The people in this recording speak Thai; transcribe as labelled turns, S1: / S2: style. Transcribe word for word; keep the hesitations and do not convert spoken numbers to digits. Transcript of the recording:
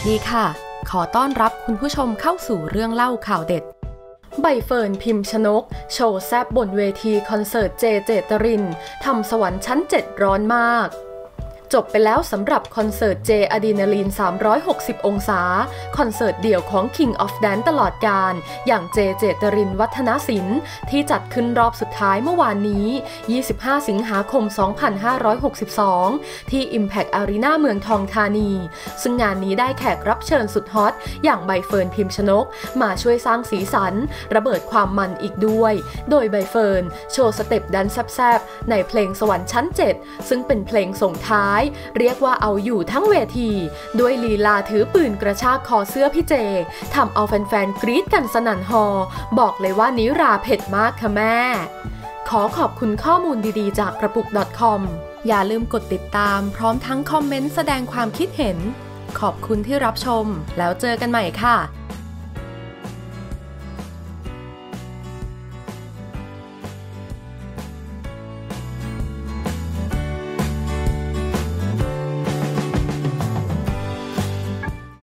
S1: ดีค่ะขอต้อนรับคุณผู้ชมเข้าสู่เรื่องเล่าข่าวเด็ดใบเฟิร์นพิมชนกโชว์แซบบนเวทีคอนเสิร์ตเจเจตรินทำสวรรค์ชั้นเจ็ดร้อนมากจบไปแล้วสำหรับคอนเสิร์ตเจอะดรีนาลีนสามร้อยหกสิบองศาคอนเสิร์ตเดี่ยวของ King of Dance ตลอดกาลอย่างเจเจตรินวัฒนศิลป์ที่จัดขึ้นรอบสุดท้ายเมื่อวานนี้ยี่สิบห้าสิงหาคมสองพันห้าร้อยหกสิบสองที่ Impact Arena เมืองทองธานีซึ่งงานนี้ได้แขกรับเชิญสุดฮอตอย่างใบเฟิร์นพิมชนกมาช่วยสร้างสีสันระเบิดความมันอีกด้วยโดยใบเฟิร์นโชว์สเต็ปแดนซ์แซ่บๆในเพลงสวรรค์ชั้นเจ็ดซึ่งเป็นเพลงส่งท้ายเรียกว่าเอาอยู่ทั้งเวทีด้วยลีลาถือปืนกระชากคอเสื้อพี่เจทำเอาแฟนๆกรี๊ดกันสนั่นฮอบอกเลยว่านิราเผ็ดมากค่ะแม่ขอขอบคุณข้อมูลดีๆจากกระปุก .com อย่าลืมกดติดตามพร้อมทั้งคอมเมนต์แสดงความคิดเห็นขอบคุณที่รับชมแล้วเจอกันใหม่ค่ะ